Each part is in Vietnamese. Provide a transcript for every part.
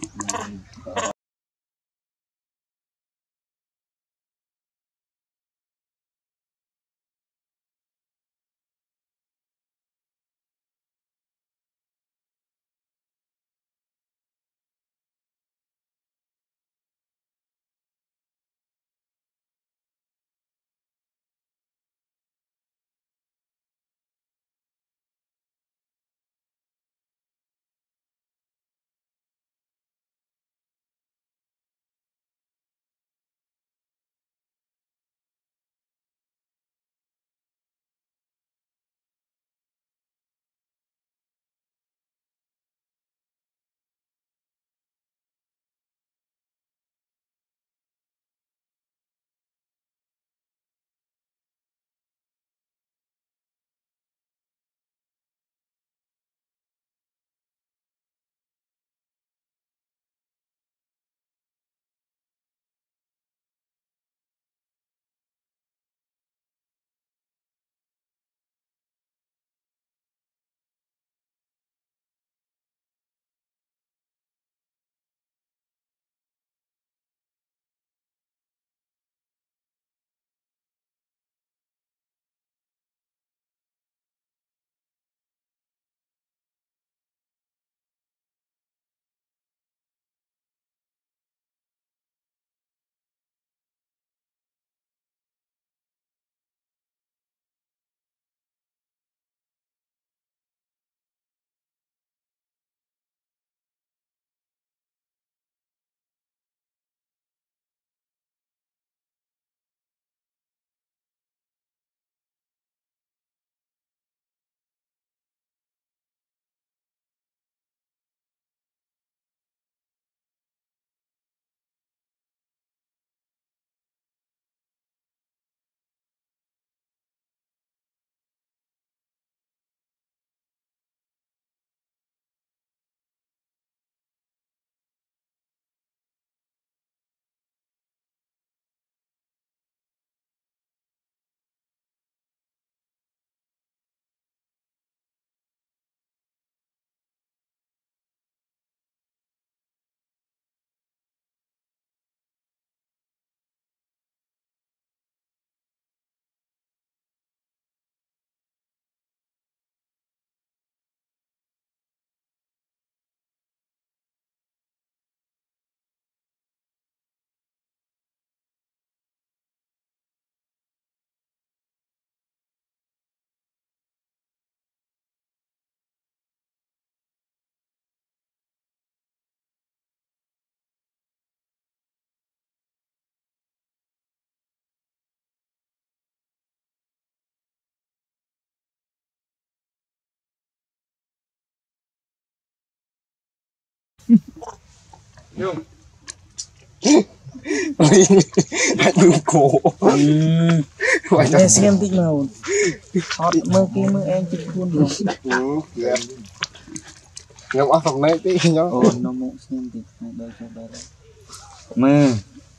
Aduh kok. Em xem tí nào. Hot mơ kia mơ em chụp luôn rồi. Ngọc áo phòng này tí nhá. Nó muốn xem tí. Đây cho đây. Mơ.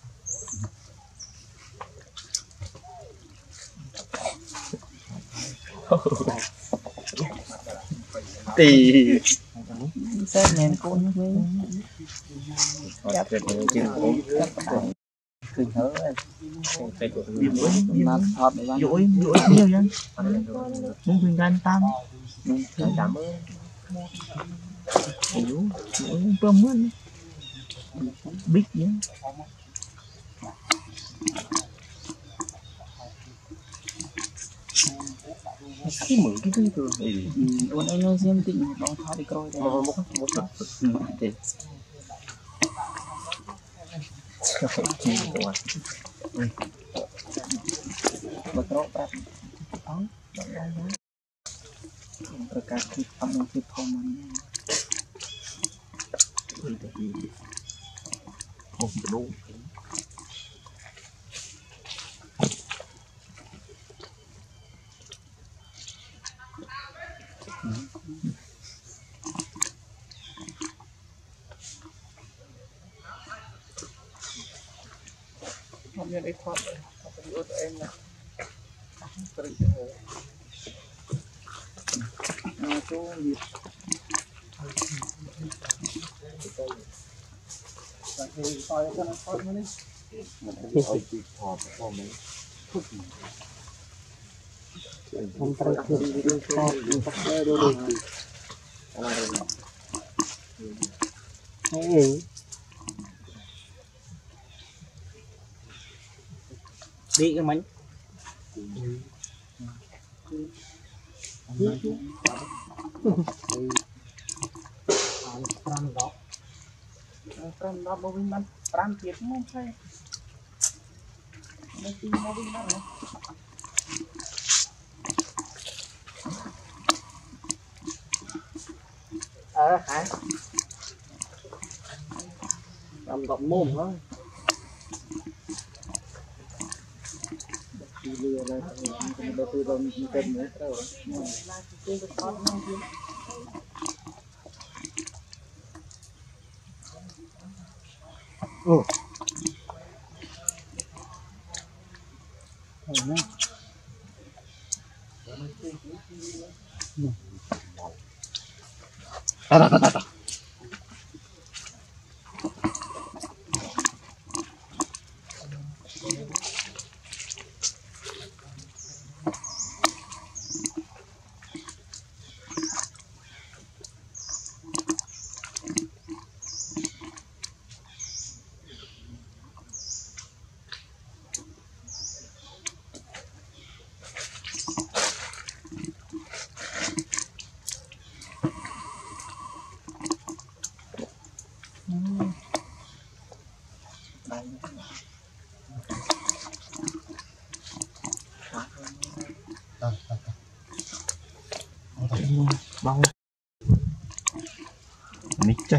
Tì. Xét nền con với. Chắp kinh hớ mặt hot để dỗi nhiều nhá muốn khuyên gan tam cảm ơn hiểu tôm mướn bít nhá cái mượn cái thứ thường bọn anh ơi xem tịnh bóng thao đi coi đây bật rộ bát bóng berkat kita mungkin komen đủ không nên ấy thoát video của em nè số nhiệt không phải là video short mình bắt đây rồi đi cái máy Pram đó bông man Pram tiệt không phải nó tin nó bông man hả Pram gọt mồm thôi đi lừa là đầu tư đồng tiền nữa đâu bao nít chạy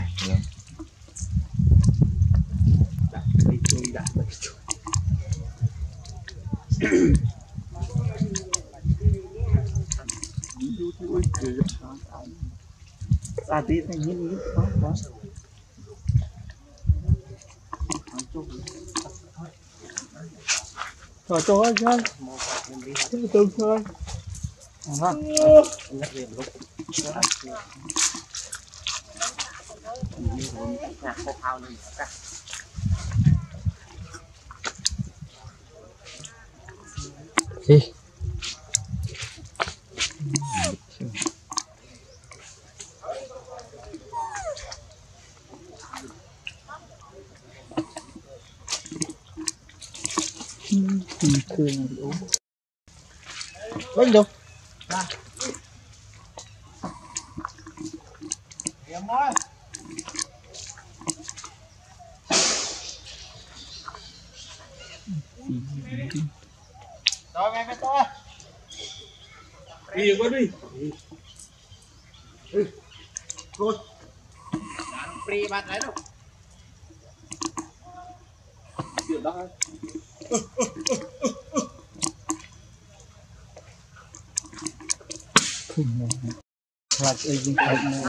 đi chui đã đi chui ta tí thành những quá quá rồi cho anh tương thôi đi lấy đâu em ơi rồi mẹ mẹ tôi đi qua đi rồi free bạn đấy đâu chuyện đó là cái gì